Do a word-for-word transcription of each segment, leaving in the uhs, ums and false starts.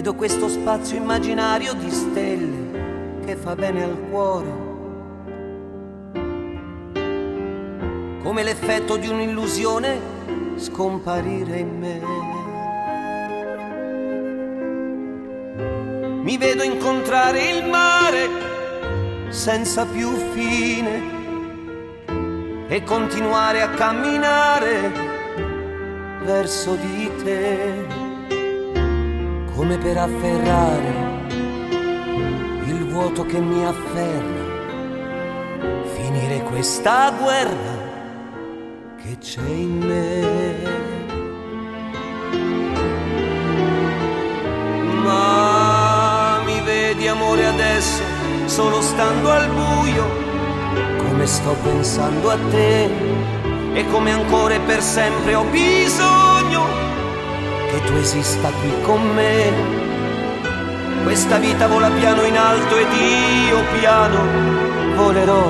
Vedo questo spazio immaginario di stelle che fa bene al cuore, come l'effetto di un'illusione scomparire in me. Mi vedo incontrare il mare senza più fine e continuare a camminare verso di te, come per afferrare il vuoto che mi afferra, finire questa guerra che c'è in me. Ma mi vedi, amore, adesso solo stando al buio, come sto pensando a te e come ancora e per sempre ho bisogno che tu esista qui con me. Questa vita vola piano in alto ed io piano volerò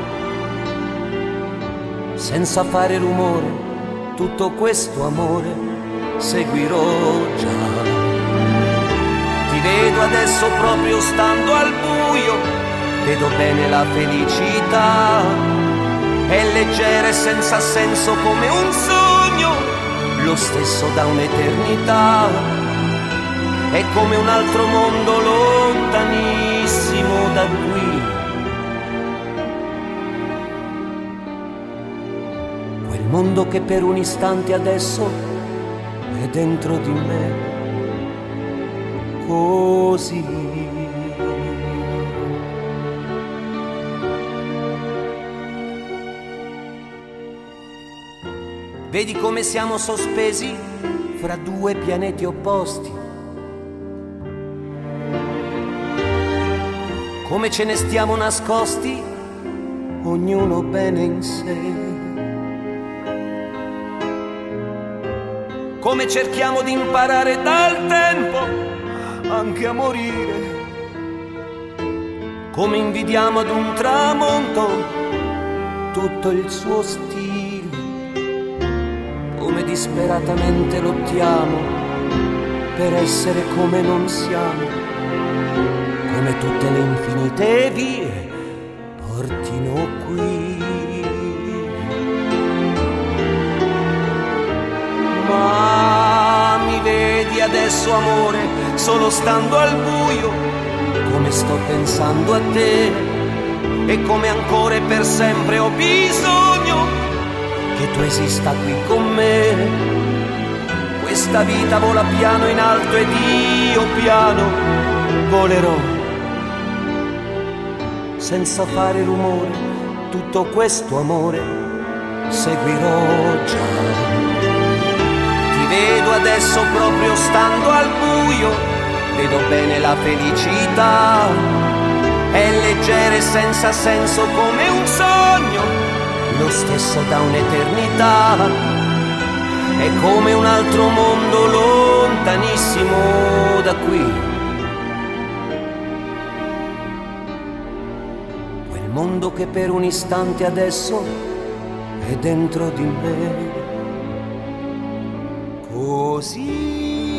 senza fare rumore, tutto questo amore seguirò già. Ti vedo adesso proprio stando al buio, vedo bene la felicità, è leggera e senza senso come un sogno, lo stesso da un'eternità, è come un altro mondo lontanissimo da qui. Quel mondo che per un istante adesso è dentro di me, così. Vedi come siamo sospesi fra due pianeti opposti, come ce ne stiamo nascosti, ognuno bene in sé, come cerchiamo di imparare dal tempo anche a morire, come invidiamo ad un tramonto tutto il suo stile, come disperatamente lottiamo per essere come non siamo, come tutte le infinite vie portino qui. Ma mi vedi adesso, amore, solo stando al buio, come sto pensando a te e come ancora e per sempre ho bisogno che tu esista qui con me. Questa vita vola piano in alto ed io piano volerò senza fare rumore, tutto questo amore seguirò già. Ti vedo adesso proprio stando al buio, vedo bene la felicità, è leggera e senza senso come un sogno, lo stesso da un'eternità, è come un altro mondo lontanissimo da qui. Quel mondo che per un istante adesso è dentro di me, così.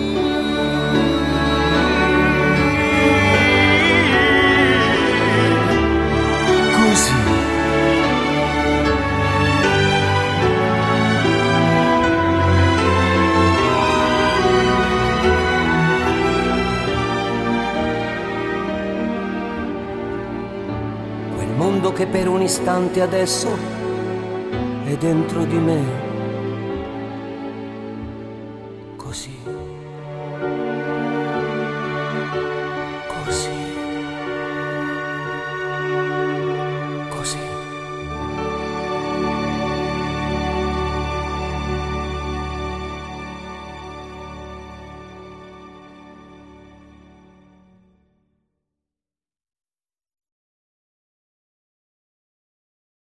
Mondo che per un istante adesso è dentro di me, così.